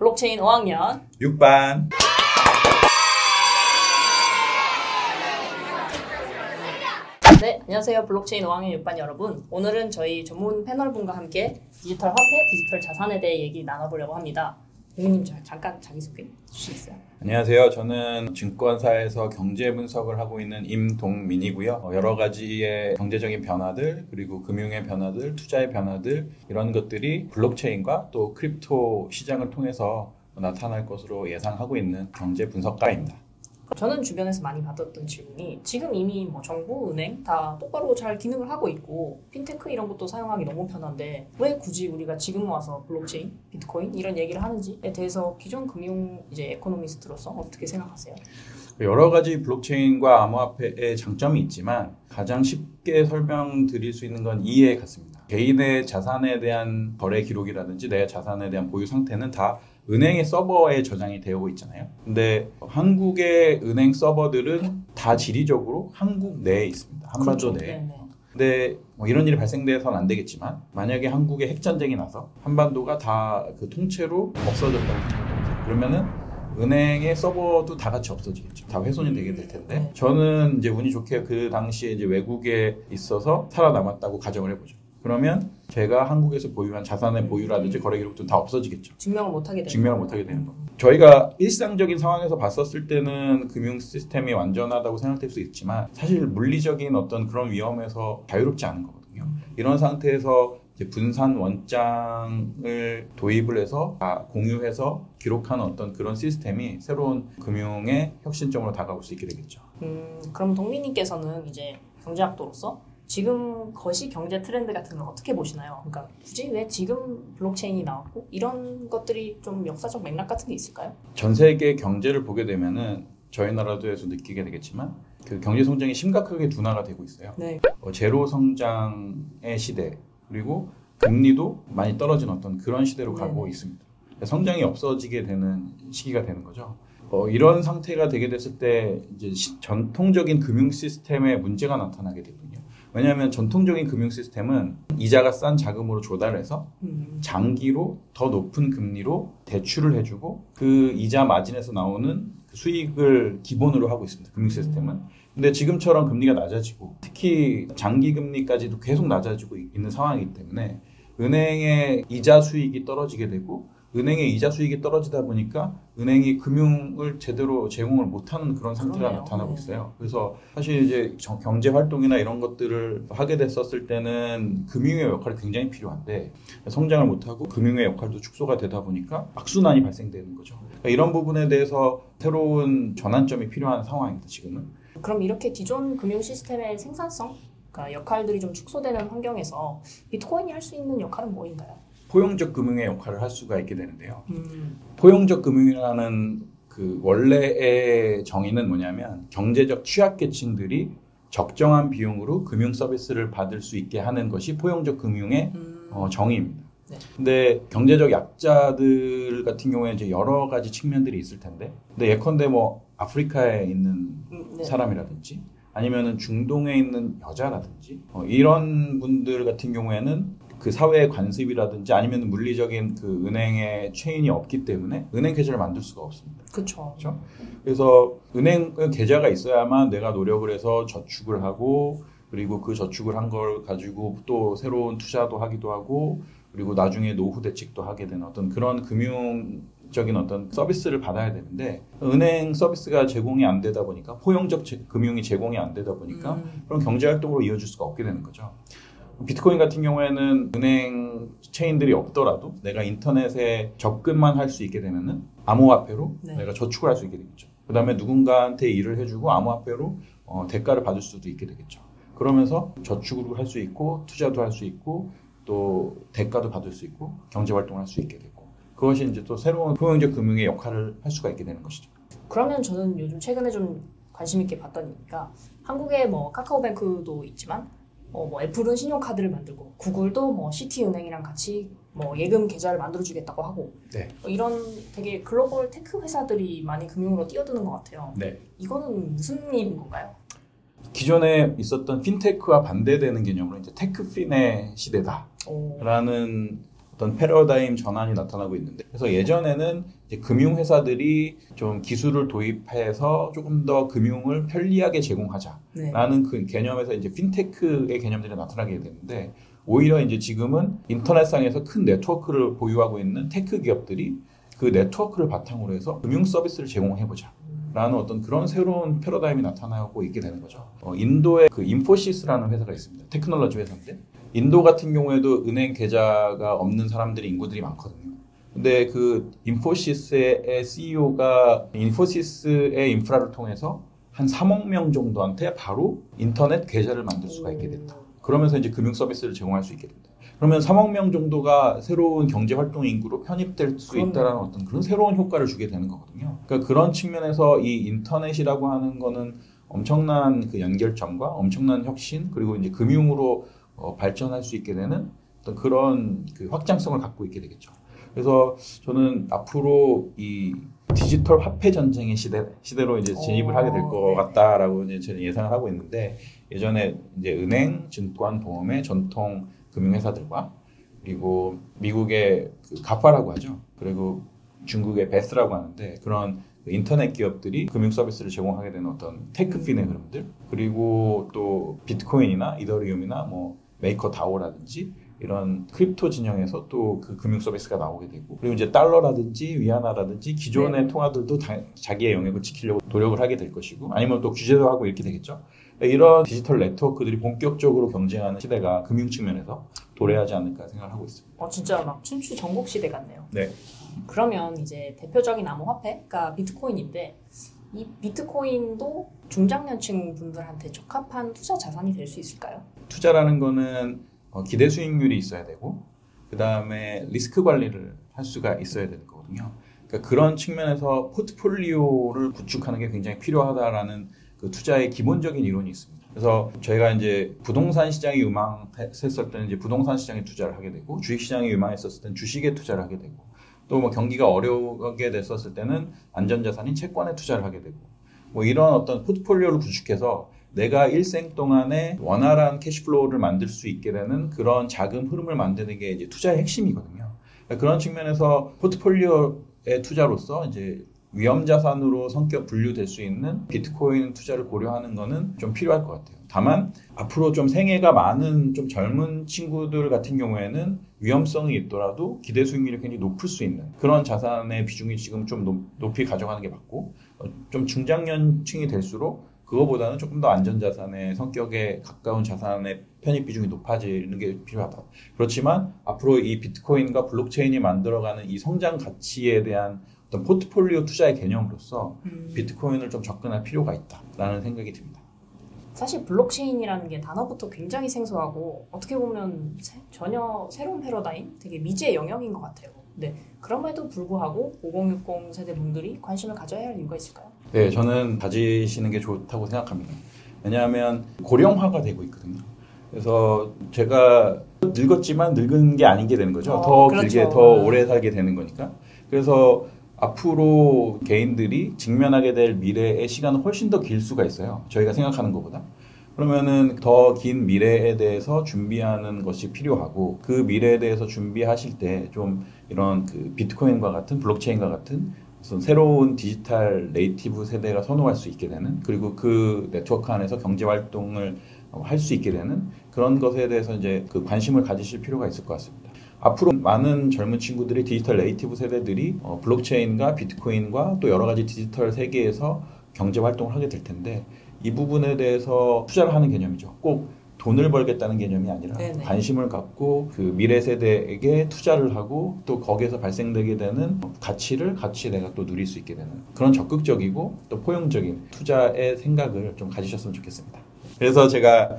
블록체인 5학년 6반. 네, 안녕하세요. 블록체인 5학년 6반 여러분. 오늘은 저희 전문 패널분과 함께 디지털 화폐, 디지털 자산에 대해 얘기 나눠보려고 합니다. 대표님 잠깐 자기소개 해주시겠어요? 안녕하세요. 저는 증권사에서 경제 분석을 하고 있는 임동민이고요. 여러 가지의 경제적인 변화들, 그리고 금융의 변화들, 투자의 변화들, 이런 것들이 블록체인과 또 크립토 시장을 통해서 나타날 것으로 예상하고 있는 경제 분석가입니다. 저는 주변에서 많이 받았던 질문이 지금 이미 정부, 은행 다 똑바로 잘 기능을 하고 있고 핀테크 이런 것도 사용하기 너무 편한데 왜 굳이 우리가 지금 와서 블록체인, 비트코인 이런 얘기를 하는지에 대해서 기존 금융 에코노미스트로서 어떻게 생각하세요? 여러 가지 블록체인과 암호화폐의 장점이 있지만 가장 쉽게 설명드릴 수 있는 건 이해 같습니다. 개인의 자산에 대한 거래 기록이라든지 내 자산에 대한 보유 상태는 다 은행의 서버에 저장이 되어 있잖아요. 근데 한국의 은행 서버들은 다 지리적으로 한국 내에 있습니다. 한반도 그렇죠. 내에. 네네. 근데 이런 일이 발생돼서는 안 되겠지만 만약에 한국에 핵전쟁이 나서 한반도가 다 그 통째로 없어졌다고 생각합니다. 그러면은 은행의 서버도 다 같이 없어지겠죠. 다 훼손이 되게 될 텐데 네. 저는 이제 운이 좋게 그 당시에 이제 외국에 있어서 살아남았다고 가정을 해보죠. 그러면 제가 한국에서 보유한 자산의 보유라든지 거래 기록도 다 없어지겠죠. 증명을 못하게 되는 거. 저희가 일상적인 상황에서 봤었을 때는 금융 시스템이 완전하다고 생각될 수 있지만 사실 물리적인 어떤 그런 위험에서 자유롭지 않은 거거든요. 이런 상태에서 이제 분산 원장을 도입을 해서 다 공유해서 기록하는 어떤 그런 시스템이 새로운 금융의 혁신점으로 다가올 수 있게 되겠죠. 그럼 동민님께서는 이제 경제학도로서 지금 거시 경제 트렌드 같은 건 어떻게 보시나요? 그러니까 굳이 왜 지금 블록체인이 나왔고 이런 것들이 좀 역사적 맥락 같은 게 있을까요? 전 세계 경제를 보게 되면은 저희 나라도에서 느끼게 되겠지만 그 경제 성장이 심각하게 둔화가 되고 있어요. 네. 제로 성장의 시대 그리고 금리도 많이 떨어진 어떤 그런 시대로 가고 있습니다. 성장이 없어지게 되는 시기가 되는 거죠. 이런 상태가 되게 됐을 때 이제 전통적인 금융 시스템에 문제가 나타나게 되거든요. 왜냐하면 전통적인 금융 시스템은 이자가 싼 자금으로 조달해서 장기로 더 높은 금리로 대출을 해주고 그 이자 마진에서 나오는 수익을 기본으로 하고 있습니다. 금융 시스템은. 근데 지금처럼 금리가 낮아지고 특히 장기 금리까지도 계속 낮아지고 있는 상황이기 때문에 은행의 이자 수익이 떨어지게 되고 은행의 이자 수익이 떨어지다 보니까 은행이 금융을 제대로 제공을 못하는 그런 상태가 나타나고 있어요. 그래서 사실 이제 경제 활동이나 이런 것들을 하게 됐었을 때는 금융의 역할이 굉장히 필요한데 성장을 못하고 금융의 역할도 축소가 되다 보니까 악순환이 발생되는 거죠. 그러니까 이런 부분에 대해서 새로운 전환점이 필요한 상황입니다. 지금은. 그럼 이렇게 기존 금융 시스템의 생산성, 그러니까 역할들이 좀 축소되는 환경에서 비트코인이 할 수 있는 역할은 뭐인가요? 포용적 금융의 역할을 할 수가 있게 되는데요. 포용적 금융이라는 그 원래의 정의는 뭐냐면 경제적 취약계층들이 적정한 비용으로 금융 서비스를 받을 수 있게 하는 것이 포용적 금융의 정의입니다. 네. 근데 경제적 약자들 같은 경우에 이제 여러 가지 측면들이 있을 텐데, 근데 예컨대 아프리카에 있는 사람이라든지 아니면은 중동에 있는 여자라든지 이런 분들 같은 경우에는 그 사회의 관습이라든지 아니면 물리적인 그 은행의 체인이 없기 때문에 은행 계좌를 만들 수가 없습니다. 그렇죠. 그래서 은행 계좌가 있어야만 내가 노력을 해서 저축을 하고 그리고 그 저축을 한 걸 가지고 또 새로운 투자도 하기도 하고 그리고 나중에 노후 대책도 하게 되는 어떤 그런 금융적인 어떤 서비스를 받아야 되는데 은행 서비스가 제공이 안 되다 보니까 포용적 금융이 제공이 안 되다 보니까 그런 경제 활동으로 이어질 수가 없게 되는 거죠. 비트코인 같은 경우에는 은행 체인들이 없더라도 내가 인터넷에 접근만 할 수 있게 되면은 암호화폐로 내가 저축을 할 수 있게 되겠죠. 그 다음에 누군가한테 일을 해주고 암호화폐로 대가를 받을 수도 있게 되겠죠. 그러면서 저축을 할 수 있고 투자도 할 수 있고 또 대가도 받을 수 있고 경제 활동을 할 수 있게 되고 그것이 이제 또 새로운 포용적 금융의 역할을 할 수가 있게 되는 것이죠. 그러면 저는 요즘 최근에 좀 관심 있게 봤더니까 한국에 카카오뱅크도 있지만 애플은 신용카드를 만들고 구글도 시티은행이랑 같이 예금 계좌를 만들어주겠다고 하고 이런 되게 글로벌 테크 회사들이 많이 금융으로 뛰어드는 것 같아요. 이거는 무슨 일인 건가요? 기존에 있었던 핀테크와 반대되는 개념으로 이제 테크핀의 시대다라는 어떤 패러다임 전환이 나타나고 있는데, 그래서 예전에는 이제 금융회사들이 좀 기술을 도입해서 조금 더 금융을 편리하게 제공하자라는 네. 그 개념에서 이제 핀테크의 개념들이 나타나게 되는데, 오히려 이제 지금은 인터넷상에서 큰 네트워크를 보유하고 있는 테크 기업들이 그 네트워크를 바탕으로 해서 금융 서비스를 제공해보자 라는 어떤 그런 새로운 패러다임이 나타나고 있게 되는 거죠. 인도에 그 인포시스라는 회사가 있습니다. 테크놀로지 회사인데, 인도 같은 경우에도 은행 계좌가 없는 사람들이 인구들이 많거든요. 근데 그 인포시스의 CEO가 인포시스의 인프라를 통해서 한 3억 명 정도한테 바로 인터넷 계좌를 만들 수가 있게 됐다. 그러면서 이제 금융 서비스를 제공할 수 있게 된다. 그러면 3억 명 정도가 새로운 경제 활동 인구로 편입될 수 있다라는 어떤 그런 새로운 효과를 주게 되는 거거든요. 그러니까 그런 측면에서 이 인터넷이라고 하는 거는 엄청난 그 연결점과 엄청난 혁신, 그리고 이제 금융으로 발전할 수 있게 되는 어떤 그런 그 확장성을 갖고 있게 되겠죠. 그래서 저는 앞으로 이 디지털 화폐 전쟁의 시대로 이제 진입을 하게 될 것 같다라고 이제 저는 예상을 하고 있는데, 예전에 이제 은행, 증권, 보험의 전통 금융회사들과, 그리고 미국의 그 가파라고 하죠. 그리고 중국의 베스라고 하는데, 그런 인터넷 기업들이 금융 서비스를 제공하게 되는 어떤 테크핀의 흐름들, 그리고 또 비트코인이나 이더리움이나 뭐 메이커 다오라든지 이런 크립토 진영에서 또 그 금융 서비스가 나오게 되고, 그리고 이제 달러라든지 위안화라든지 기존의 통화들도 자기의 영역을 지키려고 노력을 하게 될 것이고, 아니면 또 규제도 하고 이렇게 되겠죠. 이런 디지털 네트워크들이 본격적으로 경쟁하는 시대가 금융 측면에서 도래하지 않을까 생각을 하고 있습니다. 진짜 막 춘추 전국 시대 같네요. 네. 그러면 이제 대표적인 암호화폐가 비트코인인데, 이 비트코인도 중장년층 분들한테 적합한 투자 자산이 될 수 있을까요? 투자라는 거는 기대 수익률이 있어야 되고, 그 다음에 리스크 관리를 할 수가 있어야 되는 거거든요. 그러니까 그런 측면에서 포트폴리오를 구축하는 게 굉장히 필요하다라는 그 투자의 기본적인 이론이 있습니다. 그래서 저희가 이제 부동산 시장이 유망했을 때는 이제 부동산 시장에 투자를 하게 되고, 주식 시장이 유망했었을 때는 주식에 투자를 하게 되고, 또 뭐 경기가 어려우게 됐었을 때는 안전자산인 채권에 투자를 하게 되고, 뭐 이런 어떤 포트폴리오를 구축해서 내가 일생 동안에 원활한 캐시플로우를 만들 수 있게 되는 그런 자금 흐름을 만드는 게 이제 투자의 핵심이거든요. 그러니까 그런 측면에서 포트폴리오의 투자로서 이제 위험 자산으로 성격 분류될 수 있는 비트코인 투자를 고려하는 거는 좀 필요할 것 같아요. 다만 앞으로 좀 생애가 많은 좀 젊은 친구들 같은 경우에는 위험성이 있더라도 기대 수익률이 굉장히 높을 수 있는 그런 자산의 비중이 지금 좀 높이 가져가는 게 맞고, 좀 중장년층이 될수록 그거보다는 조금 더 안전자산의 성격에 가까운 자산의 편입 비중이 높아지는 게 필요하다. 그렇지만 앞으로 이 비트코인과 블록체인이 만들어가는 이 성장 가치에 대한 어떤 포트폴리오 투자의 개념으로서 비트코인을 좀 접근할 필요가 있다라는 생각이 듭니다. 사실 블록체인이라는 게 단어부터 굉장히 생소하고, 어떻게 보면 전혀 새로운 패러다임, 되게 미지의 영역인 것 같아요. 네, 그럼에도 불구하고 5060 세대 분들이 관심을 가져야 할 이유가 있을까요? 네, 저는 가지시는 게 좋다고 생각합니다. 왜냐하면 고령화가 되고 있거든요. 그래서 제가 늙었지만 늙은 게 아닌 게 되는 거죠. 더 그렇죠. 길게, 더 오래 살게 되는 거니까. 그래서 앞으로 개인들이 직면하게 될 미래의 시간은 훨씬 더 길 수가 있어요. 저희가 생각하는 것보다. 그러면은 더 긴 미래에 대해서 준비하는 것이 필요하고, 그 미래에 대해서 준비하실 때 좀 이런 그 비트코인과 같은 블록체인과 같은 새로운 디지털 네이티브 세대가 선호할 수 있게 되는, 그리고 그 네트워크 안에서 경제 활동을 할 수 있게 되는 그런 것에 대해서 이제 그 관심을 가지실 필요가 있을 것 같습니다. 앞으로 많은 젊은 친구들이 디지털 네이티브 세대들이 블록체인과 비트코인과 또 여러 가지 디지털 세계에서 경제 활동을 하게 될 텐데, 이 부분에 대해서 투자를 하는 개념이죠. 꼭 돈을 벌겠다는 개념이 아니라 네네. 관심을 갖고 그 미래 세대에게 투자를 하고, 또 거기에서 발생되게 되는 가치를 같이 내가 또 누릴 수 있게 되는 그런 적극적이고 또 포용적인 투자의 생각을 좀 가지셨으면 좋겠습니다. 그래서 제가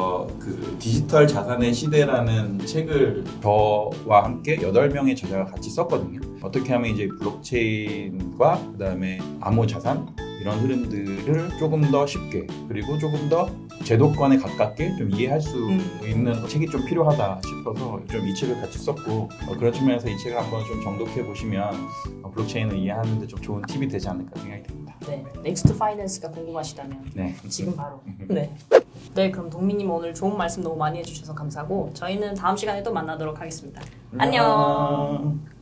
그 디지털 자산의 시대라는 책을 저와 함께 8명의 저자가 같이 썼거든요. 어떻게 하면 이제 블록체인과 그다음에 암호 자산 이런 흐름들을 조금 더 쉽게, 그리고 조금 더 제도권에 가깝게 좀 이해할 수 있는 책이 좀 필요하다 싶어서 좀 이 책을 같이 썼고, 그런 측면에서 이 책을 한번 좀 정독해 보시면 블록체인을 이해하는 데 좀 좋은 팁이 되지 않을까 생각이 듭니다. 네, 넥스트 파이낸스가 궁금하시다면 네. 지금 바로. 네. 네, 그럼 동민님 오늘 좋은 말씀 너무 많이 해주셔서 감사하고 저희는 다음 시간에 또 만나도록 하겠습니다. 안녕.